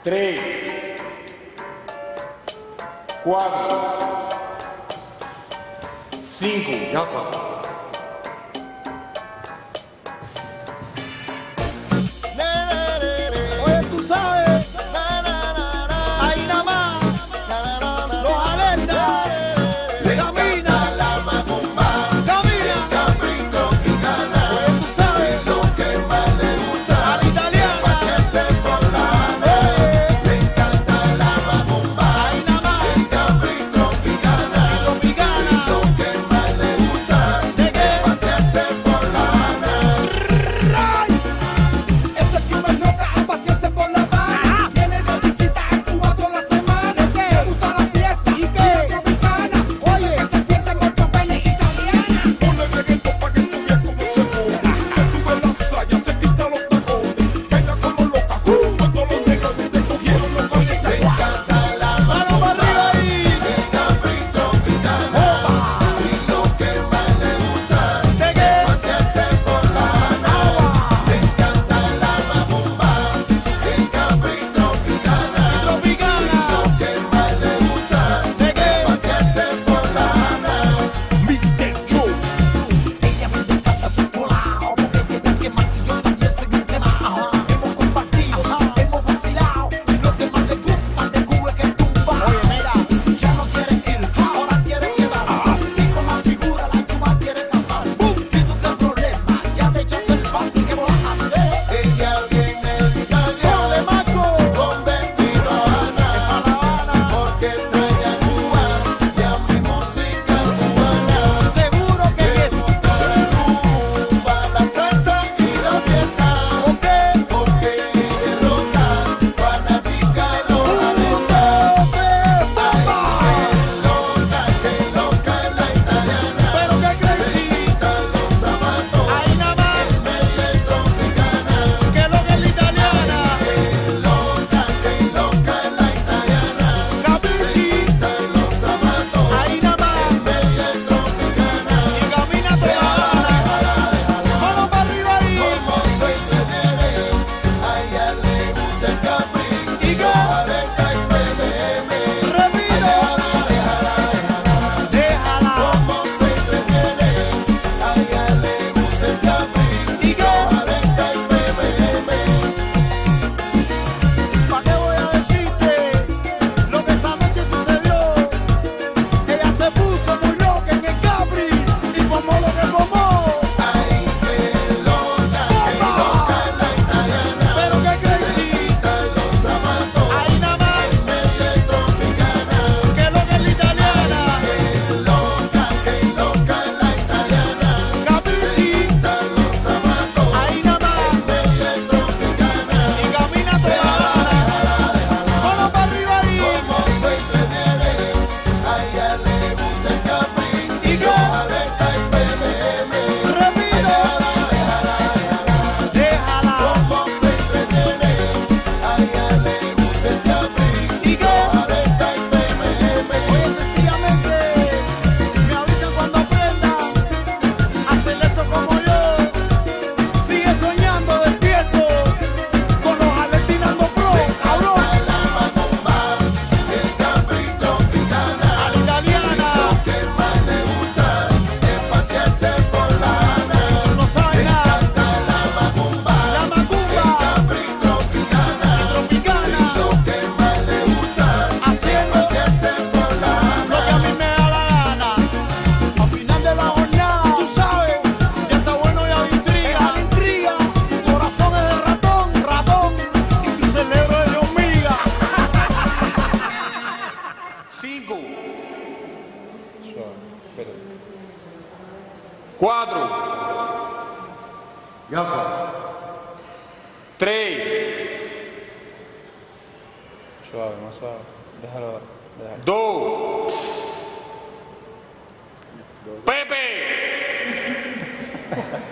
3, 4, 5. Ya está. Oye, tú sabes, ahí nada más, los alertas, camina, La macumba, camina. Capri Tropicana, Oye, tú sabes, lo que más le gusta, a la italiana, pasearse por La Habana. Le encanta la macumba, ahí nada más, Capri Tropicana, tropicana. lo que más le gusta, ¿De qué? pasearse por La Habana. Ese club es loca a pasearse por La Habana. Viene de visita a Cuba toda la semana. Le gusta la fiesta y que tropicana. Oye, se siente con pene italiana. Ponle reggaetón pa' que tú veas cómo se pone. Se sube la saya, se quita los tacones. Baila como loca, cuando los negros te cogieron los cones. Le encanta la Mano para arriba ahí. Capri Tropicana, y lo que más le gusta, ¿De qué? pasearse por La Habana. Le encanta la macumba, Capri Tropicana, Tropicana. lo que más le gusta, ¿De qué? pasearse por La Habana. Mr. Joe. Ella me encanta tu colado, porque ella que más y yo también soy un quemado. Hemos compartido, hemos vacilado, y lo que más le gusta de Cuba es que tumba. Oye, mira. Ya no quiere irse, ahora quiere quedarse. Y con la figura la Cuba quiere casarse. ¿Y tú qué problema? Ya te echaste el pase, ¿qué vas a hacer? Ella viene de Italia, Ponle, Marco. con vestido Habana, porque extraña Cuba y a mi música cubana. Seguro que Le es. gusta la rumba, la salsa y la fiesta. ¿Por qué? Porque ella es loca, fanática, loca, loca. Que loca es la italiana. Pero qué crazy. Quita los zapatos, Ahí nada más, media tropicana. que lo que es la italiana. Loca es la italiana. Capichi, Quita los zapatos, ahí nada más. media tropicana. Y camina toda La Habana. Mano para arriba ahí. Como se entretiene, a ella le gusta el Capri. ¿Y qué? Aleca y BBM. Repito. Déjala. Como se entretiene, a ella le gusta el Capri. ¿Y qué? Aleca y BBM. ¿Para qué voy a decirte lo que esa noche sucedió? Ella se puso muy loca en el Capri y fumó lo que fumó. Ay, qué loca es la italiana. Pero qué crazy. Quita los zapatos, Ahí nada más, media tropicana. que lo que es la italiana. Loca es la italiana. Capichi, Quita los zapatos, ahí nada más. media tropicana. Y camina toda La Habana. Mano para arriba ahí. Como se entretiene, a ella le gusta el Capri. ¿Y qué? Aleca y BBM. Repito. Déjala. Como se entretiene, a ella le gusta el Capri. ¿Y qué? Aleca y BBM. Oye, sencillamente me avisan cuando aprenda a hacer esto como yo. Sigue soñando despierto con los Alentinando Pro, cabrón. La macumba, el Capri Tropicana. A la italiana, Que más le gusta es pasearse por La Habana. no sabe nada. La macumba, La macumba Capri Tropicana. tropicana, Lo que más le gusta haciendo pasearse por La lo que a mí me da la gana. Al final de la jornada, tú sabes, ya está bueno y hay intriga. Tu corazón es de ratón, y tu cerebro es de hormiga. 5, 4, Ya fue. 3, Suave, más suave. Déjalo. 2, Pepe.